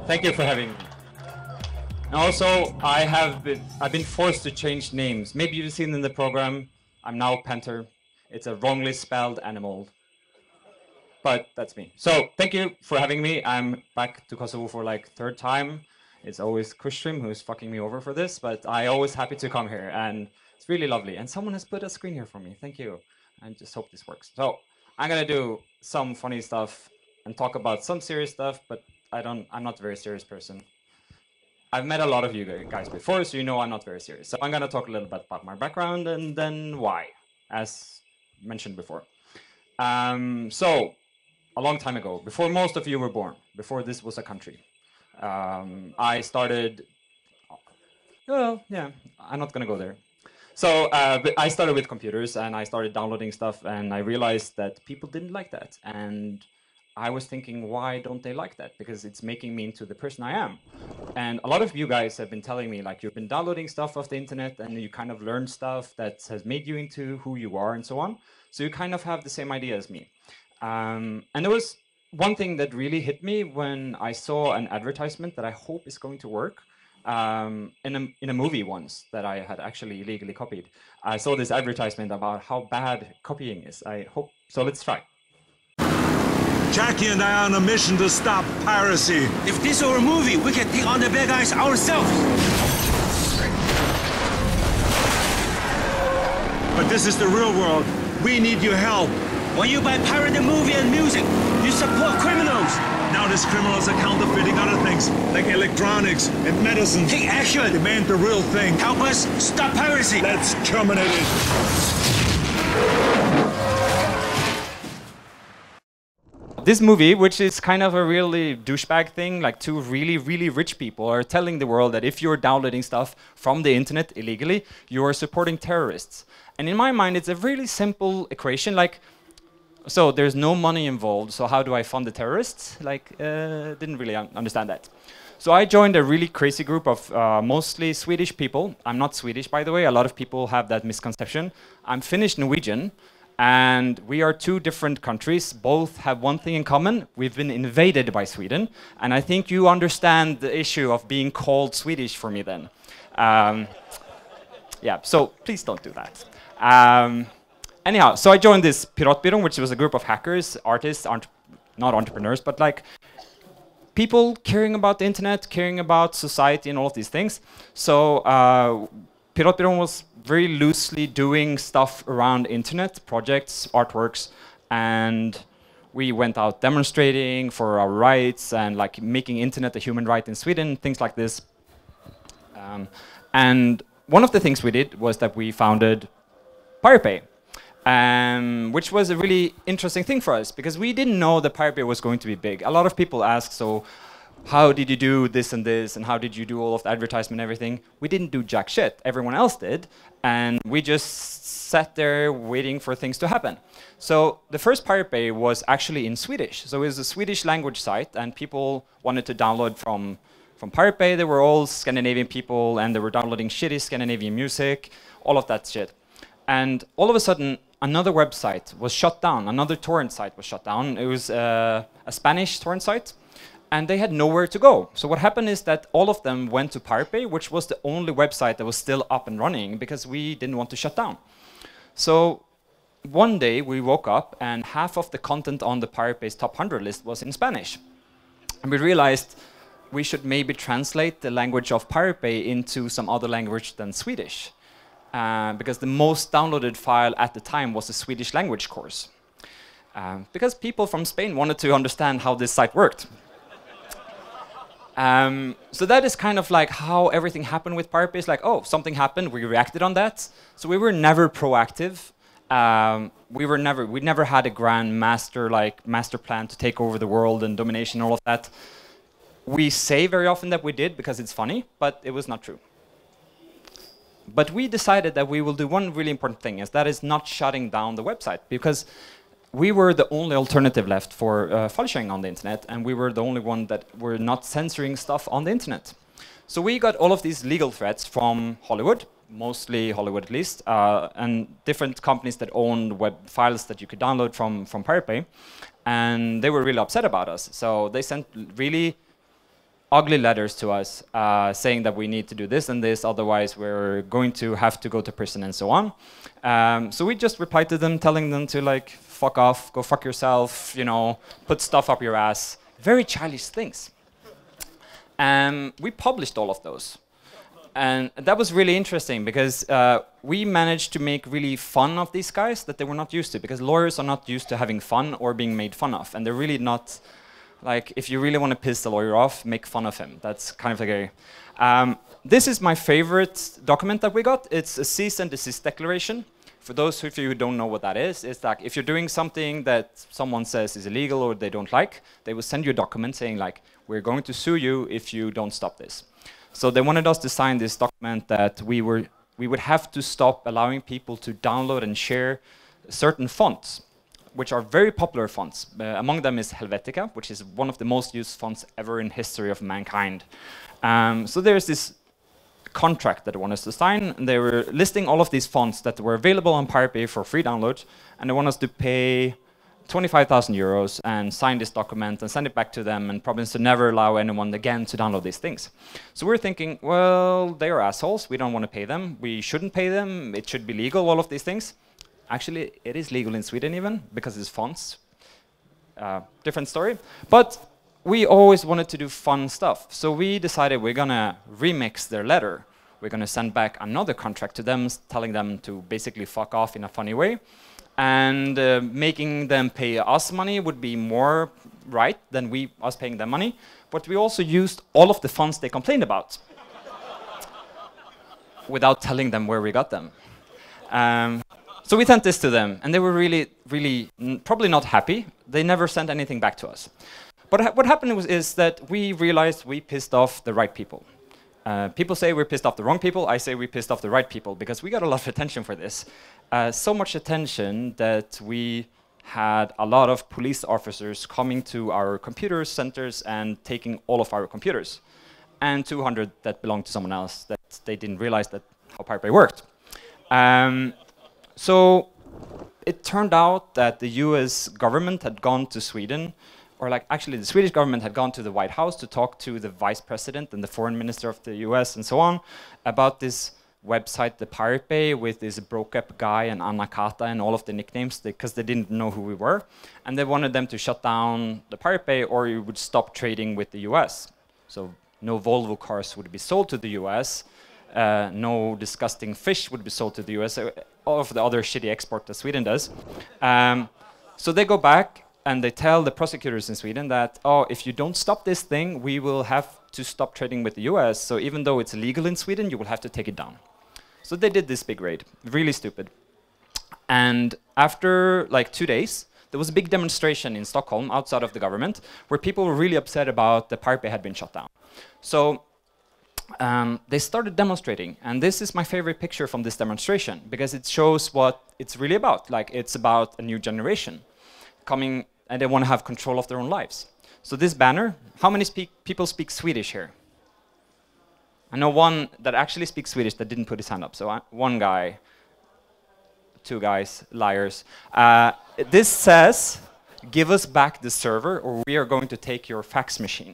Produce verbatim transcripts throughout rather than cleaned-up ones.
Thank you for having me. And also, I have been, I've been forced to change names. Maybe you've seen in the program, I'm now Panther. It's a wrongly spelled animal. But that's me. So thank you for having me. I'm back to Kosovo for like third time. It's always Kustrim who's fucking me over for this, but I always happy to come here, and it's really lovely. And someone has put a screen here for me. Thank you. I just hope this works. So I'm gonna do some funny stuff and talk about some serious stuff, but I don't. I'm not a very serious person. I've met a lot of you guys before, so you know I'm not very serious. So I'm gonna talk a little bit about my background and then why, as mentioned before. Um, so. A long time ago, before most of you were born, before this was a country, um, I started, well, yeah, I'm not going to go there. So uh, but I started with computers, and I started downloading stuff, and I realized that people didn't like that. And I was thinking, why don't they like that? Because it's making me into the person I am. And a lot of you guys have been telling me, like, you've been downloading stuff off the internet, and you kind of learned stuff that has made you into who you are and so on. So you kind of have the same idea as me. Um, and there was one thing that really hit me when I saw an advertisement that I hope is going to work um, in, a, in a movie once that I had actually illegally copied. I saw this advertisement about how bad copying is. I hope, so let's try. Jackie and I are on a mission to stop piracy. If this were a movie, we can take on the bad guys ourselves. But this is the real world. We need your help. When you buy pirated movie and music, you support criminals. Now these criminals are counterfeiting other things, like electronics and medicine. Take action. Demand the real thing. Help us stop piracy. Let's terminate it. This movie, which is kind of a really douchebag thing, like two really, really rich people are telling the world that if you're downloading stuff from the internet illegally, you are supporting terrorists. And in my mind, it's a really simple equation, like, so there's no money involved, so how do I fund the terrorists? Like, uh, didn't really un understand that. So I joined a really crazy group of uh, mostly Swedish people. I'm not Swedish, by the way. A lot of people have that misconception. I'm Finnish Norwegian, and we are two different countries. Both have one thing in common. We've been invaded by Sweden, and I think you understand the issue of being called Swedish for me then. Um, yeah, so please don't do that. Um, Anyhow, so I joined this Pirate Bay, which was a group of hackers, artists, entre not entrepreneurs, but like people caring about the internet, caring about society and all of these things. So uh, Pirate Bay was very loosely doing stuff around internet, projects, artworks, and we went out demonstrating for our rights and like making internet a human right in Sweden, things like this. Um, and one of the things we did was that we founded Pirate Bay. Um, which was a really interesting thing for us, because we didn't know that Pirate Bay was going to be big. A lot of people ask, so how did you do this and this, and how did you do all of the advertisement and everything? We didn't do jack shit. Everyone else did, and we just sat there waiting for things to happen. So the first Pirate Bay was actually in Swedish. So it was a Swedish language site, and people wanted to download from, from Pirate Bay. They were all Scandinavian people, and they were downloading shitty Scandinavian music, all of that shit. And all of a sudden, another website was shut down. Another torrent site was shut down. It was uh, a Spanish torrent site, and they had nowhere to go. So what happened is that all of them went to Pirate Bay, which was the only website that was still up and running, because we didn't want to shut down. So one day we woke up, and half of the content on the Pirate Bay's top one hundred list was in Spanish. And we realized we should maybe translate the language of Pirate Bay into some other language than Swedish. Uh, because the most downloaded file at the time was a Swedish language course. Um, because people from Spain wanted to understand how this site worked. um, so that is kind of like how everything happened with Pirate Bay. It's like, oh, something happened, we reacted on that. So we were never proactive. Um, we were never, we never had a grand master, like master plan to take over the world and domination, all of that. We say very often that we did because it's funny, but it was not true. But we decided that we will do one really important thing, is that is not shutting down the website, because we were the only alternative left for uh, file sharing on the internet, and we were the only one that were not censoring stuff on the internet. So we got all of these legal threats from Hollywood, mostly Hollywood at least, uh, and different companies that owned web files that you could download from, from Pirate Bay, and they were really upset about us. So they sent really ugly letters to us uh, saying that we need to do this and this, otherwise we're going to have to go to prison and so on. Um, so we just replied to them, telling them to like, fuck off, go fuck yourself, you know, put stuff up your ass. Very childish things. And we published all of those. And that was really interesting because uh, we managed to make really fun of these guys that they were not used to, because lawyers are not used to having fun or being made fun of. And they're really not, like, if you really want to piss the lawyer off, make fun of him. That's kind of like a... Um, this is my favorite document that we got. It's a cease and desist declaration. For those of you who don't know what that is, it's like if you're doing something that someone says is illegal or they don't like, they will send you a document saying like, we're going to sue you if you don't stop this. So they wanted us to sign this document that we were we would have to stop allowing people to download and share certain fonts, which are very popular fonts. Uh, among them is Helvetica, which is one of the most used fonts ever in history of mankind. Um, so there's this contract that they want us to sign, and they were listing all of these fonts that were available on Pirate Bay for free download, and they want us to pay twenty-five thousand euros and sign this document and send it back to them and promise to never allow anyone again to download these things. So we're thinking, well, they are assholes, we don't want to pay them, we shouldn't pay them, it should be legal, all of these things. Actually, it is legal in Sweden even, because it's fonts. Uh, different story. But we always wanted to do fun stuff. So we decided we're gonna remix their letter. We're gonna send back another contract to them, telling them to basically fuck off in a funny way. And uh, making them pay us money would be more right than we us paying them money. But we also used all of the funds they complained about without telling them where we got them. Um, so we sent this to them, and they were really, really n probably not happy. They never sent anything back to us. But ha what happened was is that we realized we pissed off the right people. Uh, people say we're pissed off the wrong people. I say we pissed off the right people because we got a lot of attention for this. Uh, so much attention that we had a lot of police officers coming to our computer centers and taking all of our computers. And two hundred that belonged to someone else that they didn't realize that how Pirate Bay worked. Um, so it turned out that the U S government had gone to Sweden, or like actually the Swedish government had gone to the White House to talk to the vice president and the foreign minister of the U S and so on about this website, the Pirate Bay, with this broke up guy and Anna Kata and all of the nicknames because they didn't know who we were. And they wanted them to shut down the Pirate Bay or you would stop trading with the U S. So no Volvo cars would be sold to the U S, uh, no disgusting fish would be sold to the U S, uh, all of the other shitty export that Sweden does. Um, so they go back and they tell the prosecutors in Sweden that, oh, if you don't stop this thing, we will have to stop trading with the U S. So even though it's illegal in Sweden, you will have to take it down. So they did this big raid, really stupid. And after like two days, there was a big demonstration in Stockholm outside of the government where people were really upset about the Pirate Bay had been shut down. So um, they started demonstrating. And this is my favorite picture from this demonstration because it shows what it's really about. Like it's about a new generation coming and they want to have control of their own lives. So this banner, how many speak people speak Swedish here? I know one that actually speaks Swedish that didn't put his hand up. So I, one guy, two guys, liars. Uh, this says, give us back the server or we are going to take your fax machine.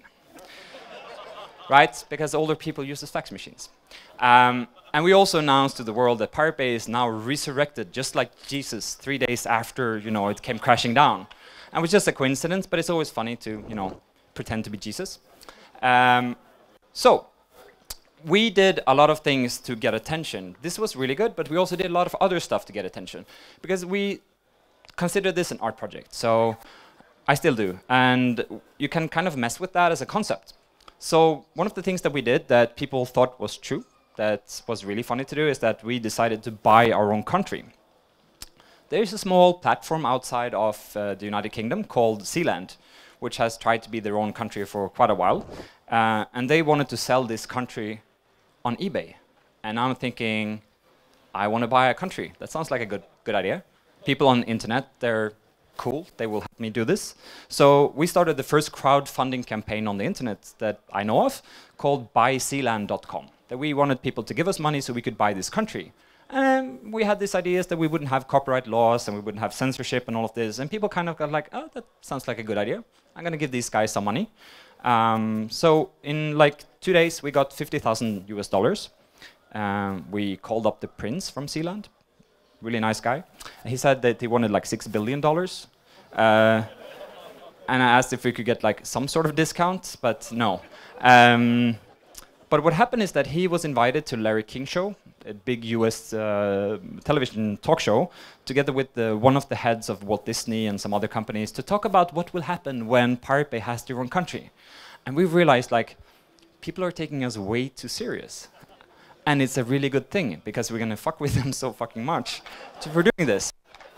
Right? Because older people use the fax machines. Um, and we also announced to the world that Pirate Bay is now resurrected, just like Jesus, three days after, you know, it came crashing down. And it was just a coincidence, but it's always funny to, you know, pretend to be Jesus. Um, so, we did a lot of things to get attention. This was really good, but we also did a lot of other stuff to get attention. Because we consider this an art project. So, I still do. And you can kind of mess with that as a concept. So, one of the things that we did that people thought was true, that was really funny to do, is that we decided to buy our own country. There's a small platform outside of uh, the United Kingdom called Sealand, which has tried to be their own country for quite a while. Uh, and they wanted to sell this country on eBay. And I'm thinking, I want to buy a country. That sounds like a good, good idea. People on the internet, they're cool, they will help me do this. So we started the first crowdfunding campaign on the internet that I know of, called buy sealand dot com. That we wanted people to give us money so we could buy this country. And we had these ideas that we wouldn't have copyright laws and we wouldn't have censorship and all of this. And people kind of got like, oh, that sounds like a good idea. I'm going to give these guys some money. Um, so in like two days, we got fifty thousand U S dollars. Um, we called up the prince from Sealand, really nice guy. He said that he wanted like six billion dollars. Uh, and I asked if we could get like some sort of discount, but no. Um, but what happened is that he was invited to Larry King show, a big U S uh, television talk show, together with the, one of the heads of Walt Disney and some other companies, to talk about what will happen when Pirate Bay has their own country. And we realized, like, people are taking us way too serious. And it's a really good thing, because we're gonna fuck with them so fucking much so for doing this.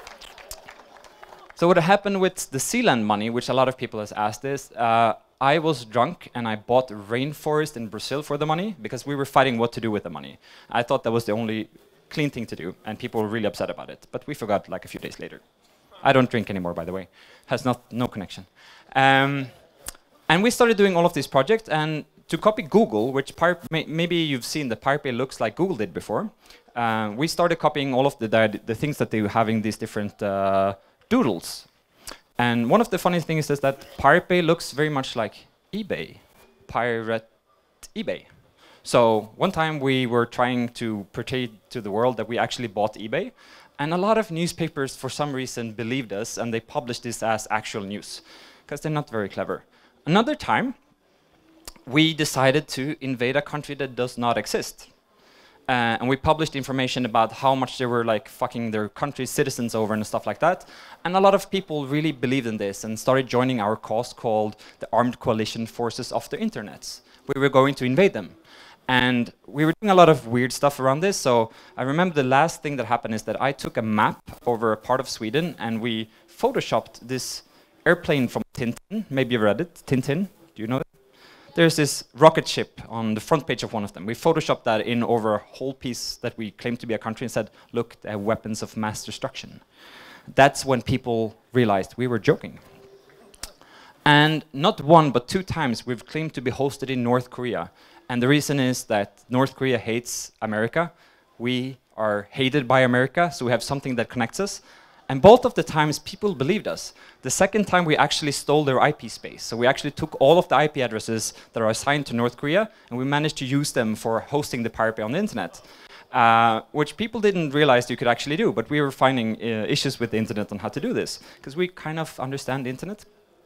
So what happened with the Sealand money, which a lot of people has asked is, uh, I was drunk and I bought rainforest in Brazil for the money because we were fighting what to do with the money. I thought that was the only clean thing to do, and people were really upset about it. But we forgot like a few days later. I don't drink anymore, by the way. Has not no connection. Um, and we started doing all of these projects, and to copy Google, which Pirate, may, maybe you've seen that Pirate Bay looks like Google did before. Uh, we started copying all of the the things that they were having these different uh, doodles. And one of the funny things is that Pirate Bay looks very much like eBay, Pirate eBay. So one time we were trying to portray to the world that we actually bought eBay, and a lot of newspapers for some reason believed us, and they published this as actual news, because they're not very clever. Another time, we decided to invade a country that does not exist. Uh, and we published information about how much they were like fucking their country's citizens over and stuff like that. And a lot of people really believed in this and started joining our cause called the Armed Coalition Forces of the Internets. We were going to invade them. And we were doing a lot of weird stuff around this. So I remember the last thing that happened is that I took a map over a part of Sweden, and we photoshopped this airplane from Tintin. Maybe you've read it, Tintin. Do you know it? There's this rocket ship on the front page of one of them. We photoshopped that in over a whole piece that we claimed to be a country and said, look, they have weapons of mass destruction. That's when people realized we were joking. And not one, but two times we've claimed to be hosted in North Korea. And the reason is that North Korea hates America. We are hated by America, so we have something that connects us. And both of the times, people believed us. The second time, we actually stole their I P space. So we actually took all of the I P addresses that are assigned to North Korea, and we managed to use them for hosting the Pirate Bay on the internet, uh, which people didn't realize you could actually do. But we were finding uh, issues with the internet on how to do this, because we kind of understand the internet.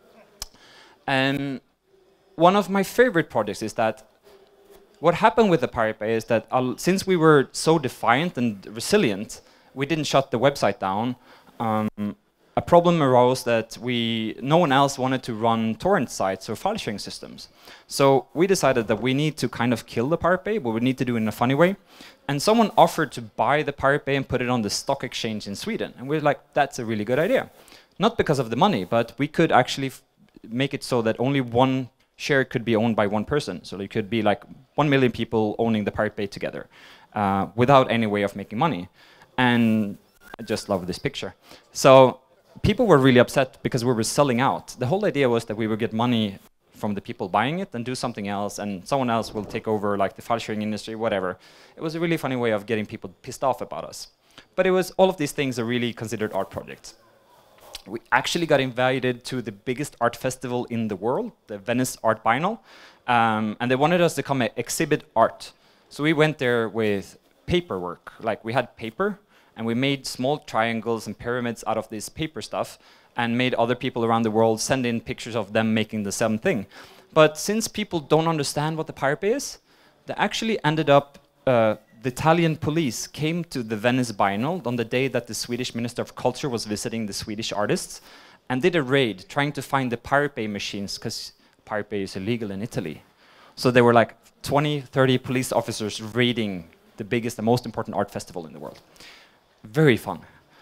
And one of my favorite projects is that what happened with the Pirate Bay is that uh, since we were so defiant and resilient, we didn't shut the website down. Um, a problem arose that we, no one else wanted to run torrent sites or file sharing systems. So we decided that we need to kind of kill the Pirate Bay, but we need to do it in a funny way. And someone offered to buy the Pirate Bay and put it on the stock exchange in Sweden. And we were like, that's a really good idea. Not because of the money, but we could actually f make it so that only one share could be owned by one person. So it could be like one million people owning the Pirate Bay together uh, without any way of making money. And I just love this picture. So people were really upset because we were selling out. The whole idea was that we would get money from the people buying it and do something else, and someone else will take over, like the file sharing industry, whatever. It was a really funny way of getting people pissed off about us. But it was, all of these things are really considered art projects. We actually got invited to the biggest art festival in the world, the Venice Art Biennale, um, and they wanted us to come and exhibit art. So we went there with paperwork, like we had paper, and we made small triangles and pyramids out of this paper stuff, and made other people around the world send in pictures of them making the same thing. But since people don't understand what the Pirate Bay is, they actually ended up, uh, the Italian police came to the Venice Biennale on the day that the Swedish Minister of Culture was visiting the Swedish artists, and did a raid trying to find the Pirate Bay machines, because Pirate Bay is illegal in Italy. So there were like twenty, thirty police officers raiding the biggest and most important art festival in the world. Very fun.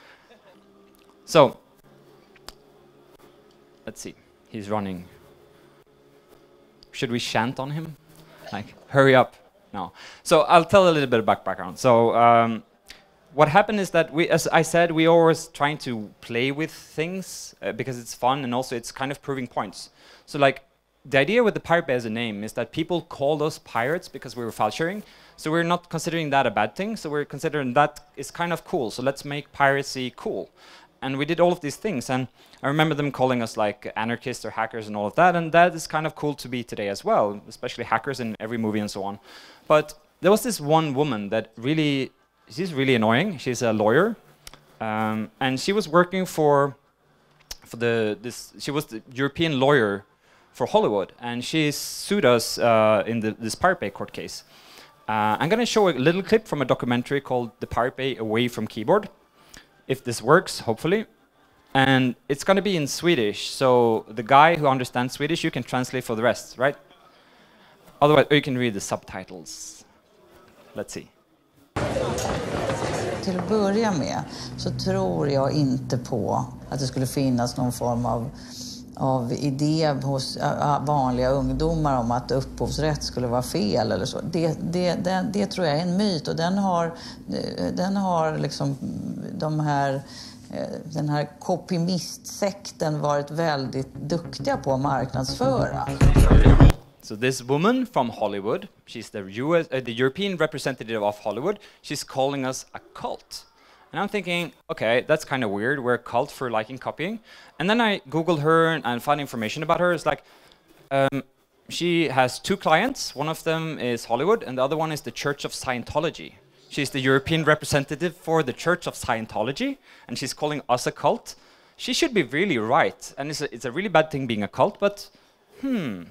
So, let's see. He's running. Should we chant on him? Like, hurry up. No. So I'll tell a little bit about background. So um, what happened is that we, as I said, we always trying to play with things uh, because it's fun, and also it's kind of proving points. So like, the idea with the Pirate Bay as a name is that people called us pirates because we were file sharing. So we're not considering that a bad thing. So we're considering that is kind of cool. So let's make piracy cool. and we did all of these things. And I remember them calling us like anarchists or hackers and all of that. And that is kind of cool to be today as well, especially hackers in every movie and so on. But there was this one woman that really, she's really annoying. She's a lawyer. Um, and she was working for, for the, this, she was the European lawyer for Hollywood. And she sued us uh, in the, this Pirate Bay court case. Uh, I'm going to show a little clip from a documentary called The Pirate Bay Away from Keyboard. If this works, hopefully. And it's going to be in Swedish, so the guy who understands Swedish, you can translate for the rest, right? Otherwise, you can read the subtitles. Let's see. Till att börja med så tror jag inte på att det skulle finnas någon form av, av idé hos äh, vanliga ungdomar om att upphovsrätt skulle vara fel eller så. Det, det, det, det tror jag är en myt, och den har, den har liksom de här, den här kopimistsekten varit väldigt duktiga på att marknadsföra. So this woman from Hollywood, she's the, U S, uh, the European representative of Hollywood, she's calling us a cult. And I'm thinking, okay, that's kind of weird. We're a cult for liking copying. And then I Googled her and, and found information about her. It's like, um, she has two clients. One of them is Hollywood, and the other one is the Church of Scientology. She's the European representative for the Church of Scientology, and she's calling us a cult. She should be really right. And it's a, it's a really bad thing being a cult, but hmm.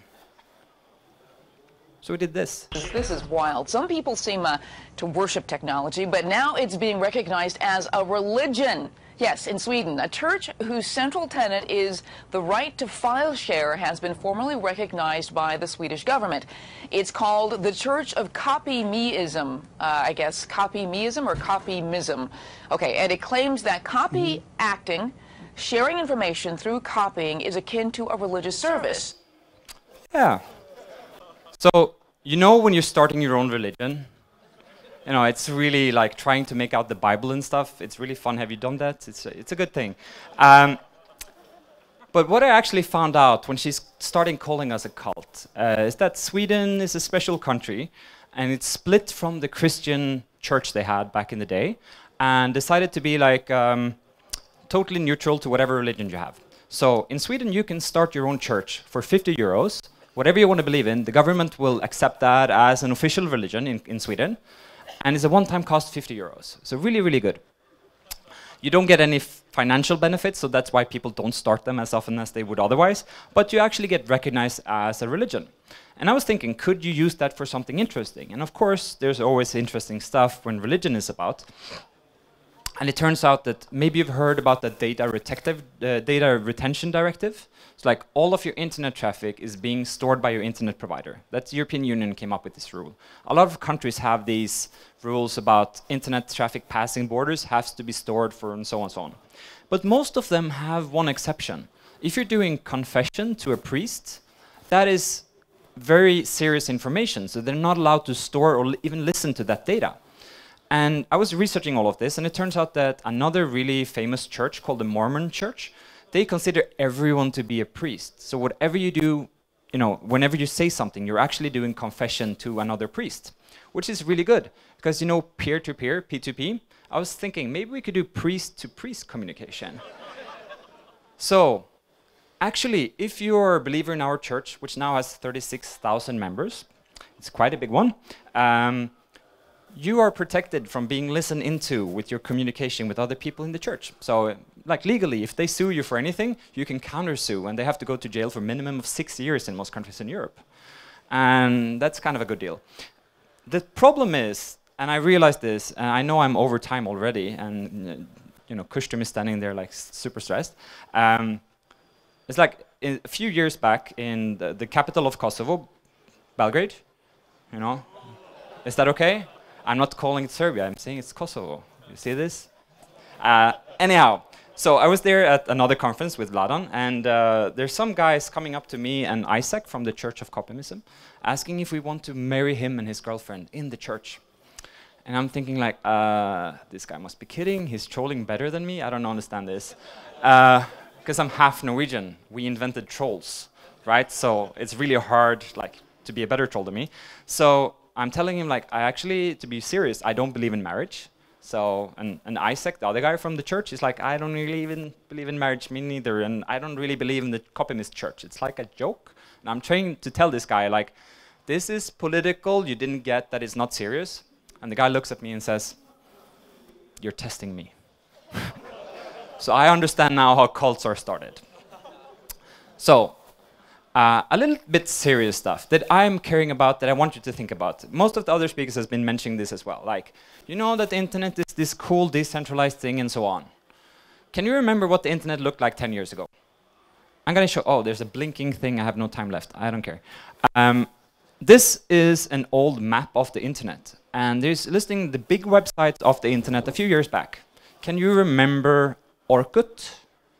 So we did this. This is wild. Some people seem uh, to worship technology, but now it's being recognized as a religion. Yes, in Sweden, a church whose central tenet is the right to file share has been formally recognized by the Swedish government. It's called the Church of Copy-meism, uh, I guess, copy-meism or copy-mism. Okay, and it claims that copy-acting, sharing information through copying, is akin to a religious service. Yeah. So, you know when you're starting your own religion, you know, it's really like trying to make out the Bible and stuff. It's really fun. Have you done that? It's a, it's a good thing. Um, but what I actually found out when she's starting calling us a cult uh, is that Sweden is a special country, and it's split from the Christian church they had back in the day, and decided to be like um, totally neutral to whatever religion you have. So in Sweden, you can start your own church for fifty euros. Whatever you want to believe in, the government will accept that as an official religion in, in Sweden. And it's a one-time cost, fifty euros. So really, really good. You don't get any f financial benefits, so that's why people don't start them as often as they would otherwise. But you actually get recognized as a religion. And I was thinking, could you use that for something interesting? And of course, there's always interesting stuff when religion is about. And it turns out that maybe you've heard about the data, uh, data retention directive. It's like all of your internet traffic is being stored by your internet provider. That's the European Union came up with this rule. A lot of countries have these rules about internet traffic passing borders has to be stored for and so on and so on. But most of them have one exception. If you're doing confession to a priest, that is very serious information. So they're not allowed to store or even listen to that data. And I was researching all of this, and it turns out that another really famous church called the Mormon Church, they consider everyone to be a priest. So whatever you do, you know, whenever you say something, you're actually doing confession to another priest, which is really good. Because, you know, peer-to-peer, P two P, I was thinking maybe we could do priest-to-priest communication. So, actually, if you're a believer in our church, which now has thirty-six thousand members, it's quite a big one, um, you are protected from being listened into with your communication with other people in the church. So, like legally, if they sue you for anything, you can countersue, and they have to go to jail for a minimum of six years in most countries in Europe. And that's kind of a good deal. The problem is, and I realized this, and I know I'm over time already, and you know, Kustum is standing there like super stressed. Um, it's like in, a few years back in the, the capital of Kosovo, Belgrade, you know, is that okay? I'm not calling it Serbia, I'm saying it's Kosovo. You see this? Uh, anyhow, so I was there at another conference with Vladan, and uh, there's some guys coming up to me and Isaac from the Church of Copymism, asking if we want to marry him and his girlfriend in the church. And I'm thinking like, uh, this guy must be kidding, he's trolling better than me, I don't understand this. Because uh, I'm half Norwegian, we invented trolls, right? So it's really hard like to be a better troll than me. So I'm telling him like, I actually, to be serious, I don't believe in marriage. So, and, and Isaac, the other guy from the church, is like, I don't really even believe in marriage, me neither, and I don't really believe in the copymist church. It's like a joke. And I'm trying to tell this guy, like, this is political, you didn't get that it's not serious. And the guy looks at me and says, you're testing me. So I understand now how cults are started. So, uh, a little bit serious stuff that I'm caring about, that I want you to think about. Most of the other speakers has been mentioning this as well. Like, you know that the internet is this cool decentralized thing and so on. Can you remember what the internet looked like ten years ago? I'm gonna show, oh, there's a blinking thing, I have no time left, I don't care. Um, this is an old map of the internet, and there's listing the big websites of the internet a few years back. Can you remember Orkut?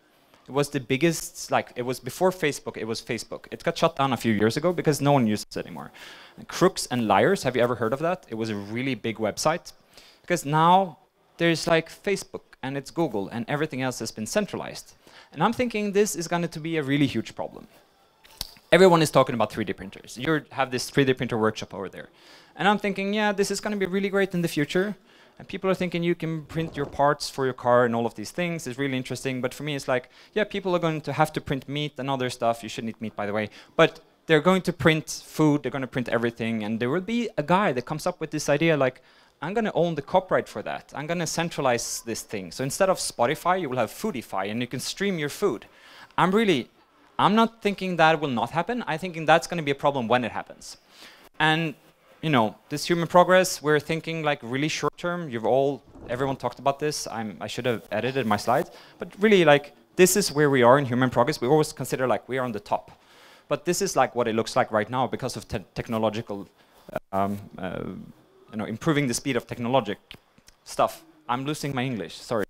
It was the biggest, like, it was before Facebook, it was Facebook. It got shut down a few years ago because no one uses it anymore. And Crooks and Liars, have you ever heard of that? It was a really big website. Because now there's like Facebook and it's Google and everything else has been centralized. And I'm thinking this is going to be a really huge problem. Everyone is talking about three D printers. You have this three D printer workshop over there. And I'm thinking, yeah, this is going to be really great in the future. And people are thinking you can print your parts for your car and all of these things. It's really interesting. But for me, it's like, yeah, people are going to have to print meat and other stuff. You shouldn't eat meat, by the way. But they're going to print food. They're going to print everything. And there will be a guy that comes up with this idea like, I'm going to own the copyright for that. I'm going to centralize this thing. So instead of Spotify, you will have Foodify, and you can stream your food. I'm really, I'm not thinking that will not happen. I'm thinking that's going to be a problem when it happens. And you know, this human progress, we're thinking like really short term. You've all, everyone talked about this. I'm, I should have edited my slides. But really, like, this is where we are in human progress. We always consider like we are on the top. But this is like what it looks like right now because of te technological, um, uh, you know, improving the speed of technologic stuff. I'm losing my English, sorry.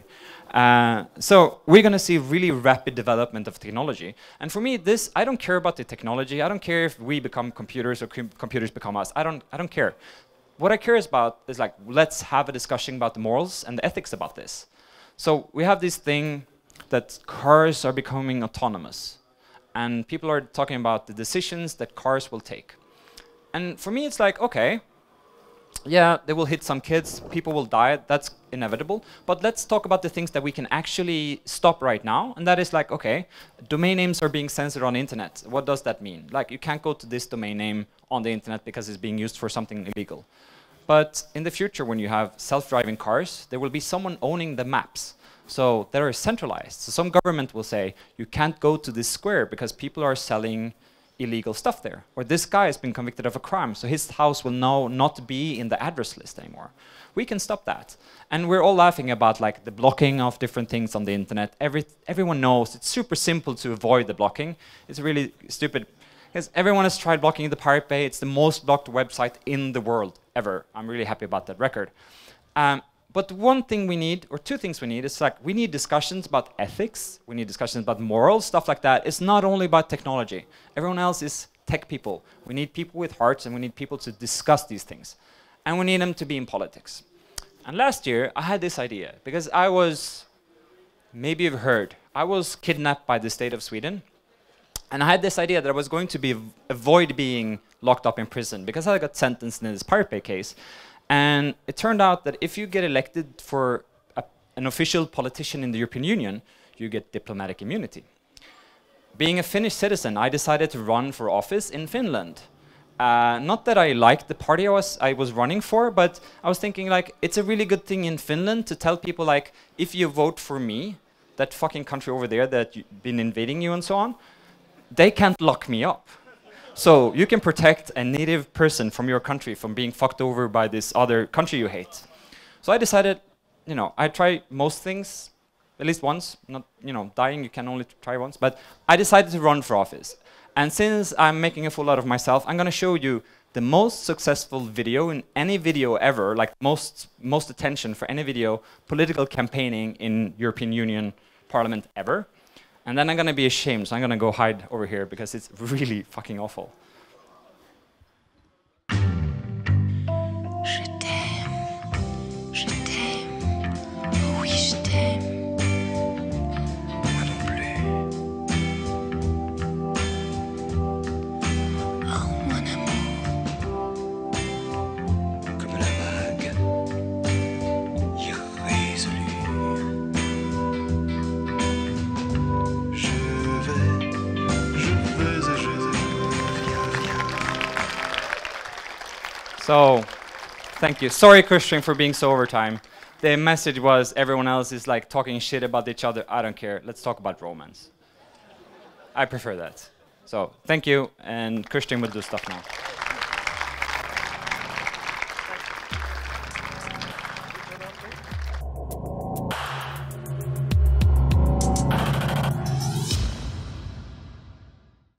Uh, so we're going to see really rapid development of technology. And for me, this, I don't care about the technology. I don't care if we become computers or com computers become us. I don't, I don't care. What I care about is like, let's have a discussion about the morals and the ethics about this. So we have this thing that cars are becoming autonomous. And people are talking about the decisions that cars will take. And for me, it's like, okay, yeah, they will hit some kids, people will die, that's inevitable. But let's talk about the things that we can actually stop right now. And that is like, okay, domain names are being censored on the internet. What does that mean? Like, you can't go to this domain name on the internet because it's being used for something illegal. But in the future, when you have self-driving cars, there will be someone owning the maps. So they're centralized. So some government will say, you can't go to this square because people are selling illegal stuff there. Or this guy has been convicted of a crime, so his house will now not be in the address list anymore. We can stop that. And we're all laughing about like the blocking of different things on the internet. Every, everyone knows it's super simple to avoid the blocking. It's really stupid. Because everyone has tried blocking the Pirate Bay. It's the most blocked website in the world ever. I'm really happy about that record. Um, But one thing we need, or two things we need, is like we need discussions about ethics, we need discussions about morals, stuff like that. It's not only about technology. Everyone else is tech people. We need people with hearts, and we need people to discuss these things. And we need them to be in politics. And last year, I had this idea, because I was, maybe you've heard, I was kidnapped by the state of Sweden. And I had this idea that I was going to be avoid being locked up in prison, because I got sentenced in this Pirate Bay case. And it turned out that if you get elected for a, an official politician in the European Union, you get diplomatic immunity. Being a Finnish citizen, I decided to run for office in Finland. Uh, not that I liked the party I was, I was running for, but I was thinking like, it's a really good thing in Finland to tell people like, if you vote for me, that fucking country over there that you've been invading you and so on, they can't lock me up. So you can protect a native person from your country from being fucked over by this other country you hate. So I decided, you know, I try most things, at least once, not, you know, dying, you can only try once, but I decided to run for office. And since I'm making a fool out of myself, I'm going to show you the most successful video in any video ever, like most, most attention for any video, political campaigning in European Union Parliament ever. And then I'm going to be ashamed, so I'm going to go hide over here because it's really fucking awful. Je t'aime, je t'aime, oui je t'aime. Moi non plus. Oh mon amour. Comme la vague. You. So, thank you. Sorry, Christian, for being so over time. The message was everyone else is like talking shit about each other. I don't care. Let's talk about romance. I prefer that. So, thank you, and Christian will do stuff now.